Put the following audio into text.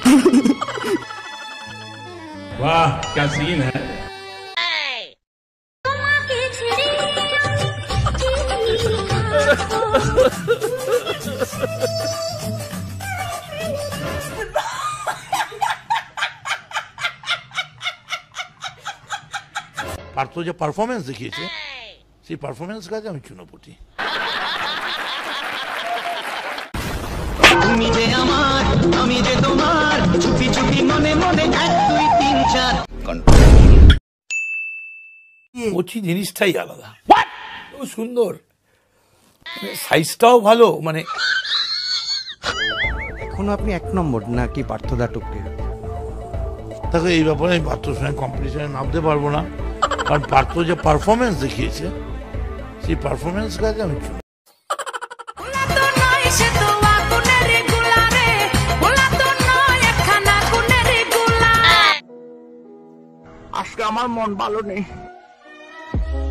वाह क्या सीन है। পার্থ যে পারফরমেন্স দেখিয়েছে সেই পারফরমেন্স কাজে আমি চুনোপুটি। তুমি যে আমার আমি যে তোমার চুপি চুপি মনে মনে 1 2 3 4 কচি জিনিসটাই আলাদা, খুব সুন্দর, সাইজটাও ভালো। মানে এখনো আপনি 1 নম্বর নাকি পার্থদা টুকরে? তাকে এই ব্যাপারে আমি পার্থর সঙ্গে কম্পিটিশনে নামতে পারবো না, কারণ পার্থ যে পারফরমেন্স দেখিয়েছে সেই পারফরমেন্স কাজে আমি চুনো। আজকে আমার মন ভালো নেই।